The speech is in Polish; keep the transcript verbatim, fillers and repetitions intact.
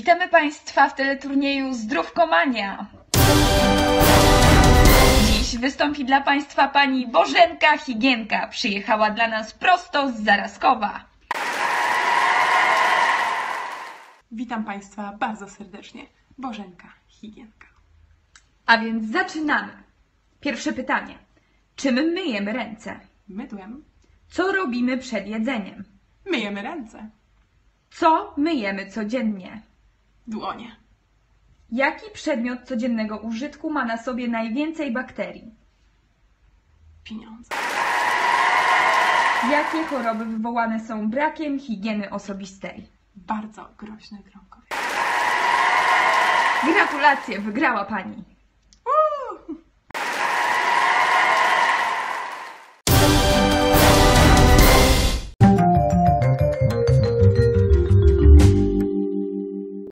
Witamy Państwa w teleturnieju Zdrówkomania. Dziś wystąpi dla Państwa pani Bożenka Higienka. Przyjechała dla nas prosto z Zarazkowa. Witam Państwa bardzo serdecznie. Bożenka Higienka. A więc zaczynamy. Pierwsze pytanie. Czym myjemy ręce? Mydłem. Co robimy przed jedzeniem? Myjemy ręce. Co myjemy codziennie? Dłonie. Jaki przedmiot codziennego użytku ma na sobie najwięcej bakterii? Pieniądze. Jakie choroby wywołane są brakiem higieny osobistej? Bardzo groźne gronkowie. Gratulacje, wygrała Pani!